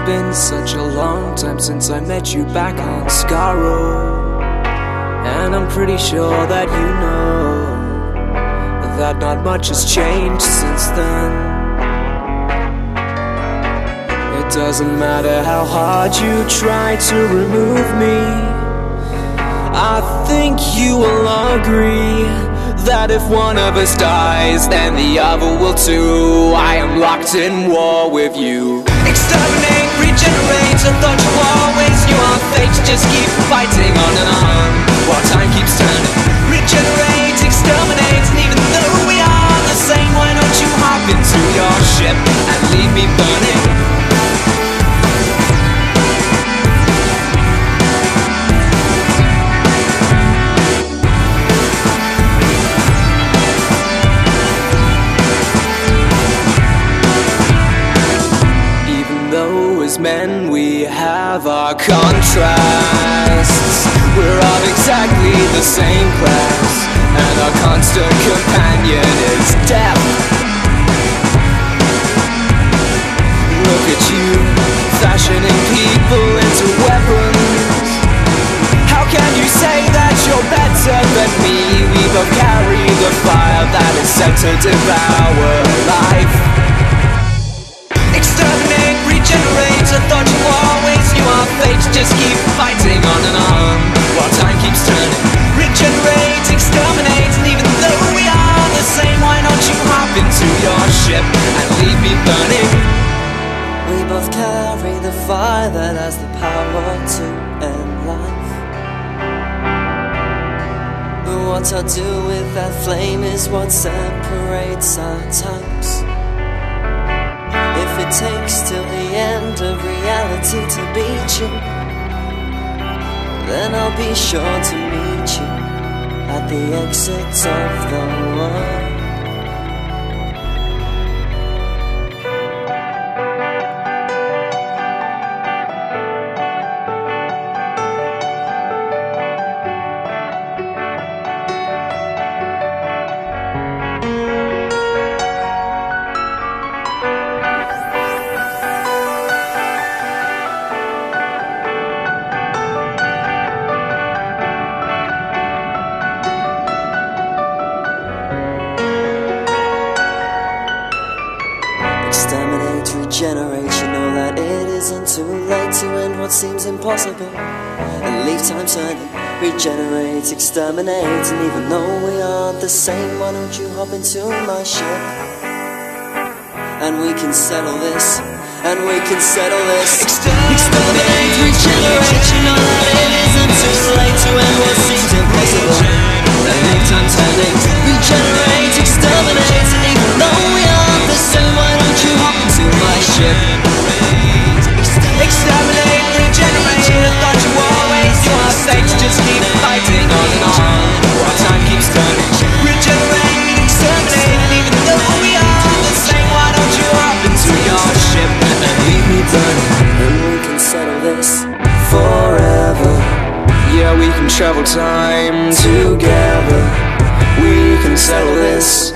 been such a long time since I met you back on Scarrow, and I'm pretty sure that you know that not much has changed since then. It doesn't matter how hard you try to remove me, I think you will agree that if one of us dies, then the other will too. I am locked in war with you. Exterminate, regenerate, I thought you always knew our fate. Just keep fighting on and on while time keeps turning. Regenerate, exterminate, and even though we are the same, why don't you hop into your ship and leave me burning? As men we have our contrasts. We're of exactly the same class, and our constant companion is death. Look at you, fashioning people into weapons. How can you say that you're better than me? We both carry the fire that is set to devour life. Exterminate, regenerate, I thought you always knew our fate. Just keep fighting on and on while time keeps turning. Regenerate, exterminate, and even though we are the same, why don't you hop into your ship and leave me burning? We both carry the fire that has the power to end life. But what I'll do with that flame is what separates our types. If it takes till the end of reality to beat you, then I'll be sure to meet you at the exit of the world. Exterminate, regenerate, you know that it isn't too late to end what seems impossible and leave time turning. Regenerate, exterminate, and even though we aren't the same, why don't you hop into my ship and we can settle this, and we can settle this. Exterminate, regenerate, you know that it isn't too late to end what seems impossible and leave time turning. Regenerate, exterminate, and even though we aren't the same, why don't you hop into my ship? Exterminate, regenerate, I thought you always knew our fate. Just keep fighting on and on while time keeps turning. Regenerate, exterminate, and even though we are the same, why don't you hop into your ship and leave me burning? And we can settle this forever. Yeah, we can travel time together. We can settle this